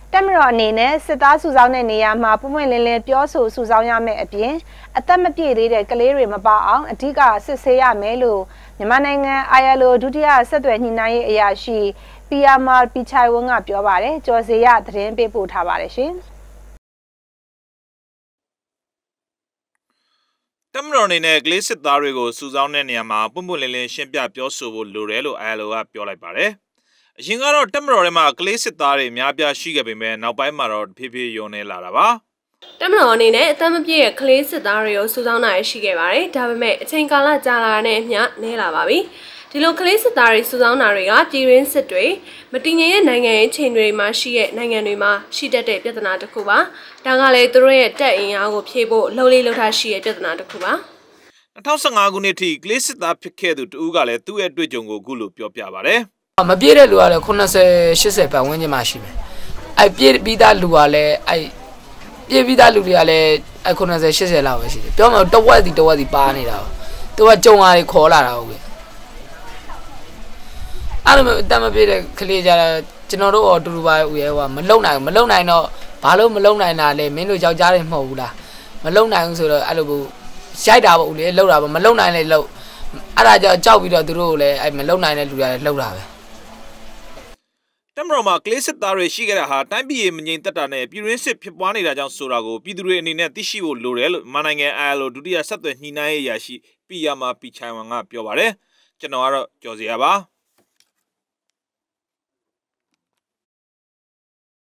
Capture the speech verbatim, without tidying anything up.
တက်မတော်အနေနဲ့စစ်သားစုဆောင်းတဲ့နေရာမှာပုံမှန်လင်းလင်းပြောဆိုစုဆောင်းရမယ့်အပြင်အသက်မပြည့်သေးတဲ့ကလေးတွေမပါအောင်အဓိကစစ်ဆေးရမယ်လို့မြန်မာနိုင်ငံ I L O ဒုတိယဆက်သွယ်ညှိနှိုင်းရေးအရာရှိပီယာမာပီချိုင်ဝန်းကပြောပါတယ်ကျော်စေရသတင်းပေးပို့ထားပါတယ်ရှင်တက်မတော်အနေနဲ့ကလေးစစ်သားတွေကိုစုဆောင်းတဲ့နေရာမှာပုံမှန်လင်းလင်းရှင်းပြပြောဆိုဖို့လိုတယ်လို့ I L O ကပြောလိုက်ပါတယ်အရင်ကတော့တက်မတော်ထဲမှာကလေးစစ်သားတွေအများပြားရှိခဲ့ပေမဲ့နောက်ပိုင်းမှာတော့ဖြည်းဖြည်းယုံနေလာတာပါတက်မတော်အနေနဲ့အသက်မပြည့်တဲ့ကလေးစစ်သားတွေကိုစုဆောင်းနိုင်ရှိခဲ့ပါတယ်ဒါပေမဲ့အချိန်ကာလကြာလာတဲ့အမျှနည်းလာပါပြီဒီလိုကလေးစစ်သားတွေစုဆောင်းတာတွေကပြည်ရင်းစစ်တွေမတည်ငြိမ်တဲ့နိုင်ငံရေးချိန်တွေမှာရှိတဲ့နိုင်ငံတွေမှာရှိတတ်တဲ့ပြဿနာတစ်ခုပါဒါကလည်းသူတို့ရဲ့တက်အင်အားကိုဖြည့်ဖို့လှုပ်လေးလှုပ်ထားရှိတဲ့ပြဿနာတစ်ခုပါ၂၀၁၅ခုနှစ်ထိကလေးစစ်သားဖြစ်ခဲ့သူတူကလည်းသူ့ရဲ့တွေ့ကြုံကိုအခုလိုပြောပြပါတယ်မပြည့်တဲ့လူကလည်းeighty eightyပတ်ဝန်းကျင်မှာရှိမယ်အဲ့ပြည့်ပြီးသားလူကလည်းအဲ့ပြည့်ပြီးသားလူတွေကလည်းအဲ့eighty eightyလောက်ပဲရှိတယ်ပြောမှတဝက်စီတဝက်စီပါနေတာသူကကြုံအားတွေခေါ်လာတာဟုတ်ကဲ့အဲ့လိုတမ်းမပြည့်တဲ့ကလေးကြတော့ကျွန်တော်တို့အတူတူပါဦးရဲ့ဟိုမလုံနိုင်မလုံနိုင်တော့ဘာလို့မလုံနိုင်တာလဲမင်းတို့ယောက်ျားတွေမဟုတ်ဘူးလားမလုံနိုင်ဘူးဆိုတော့အဲ့လိုဘူးရိုက်တာပေါ့ဦးလေလှုပ်တာပေါ့မလုံနိုင်လေလှုပ်အဲ့ဒါကြောင့်ကြောက်ပြီးတော့သူတို့ကိုလည်းအဲ့မလုံနိုင်တဲ့လူတွေလည်းလှုပ်တာပဲတက်မတော်မှာကလေးစစ်သားတွေရှိခဲ့တာဟာတိုင်းပြည်မငြိမ်သက်တာနဲ့ပြည်ရင်းစစ်ဖြစ်ပွားနေတာကြောင့်ဆိုတာကိုပြည်သူတွေအနေနဲ့သိရှိဖို့လိုတယ်လို့မြန်မာနိုင်ငံ I L O ဒုတိယဆက်သွယ်ညှိနှိုင်းရေးအရာရှိပီယာမာပီချိုင်ဝမ်ကပြောပါတယ်ကျွန်တော်ကတော့ကြော်စရာပါ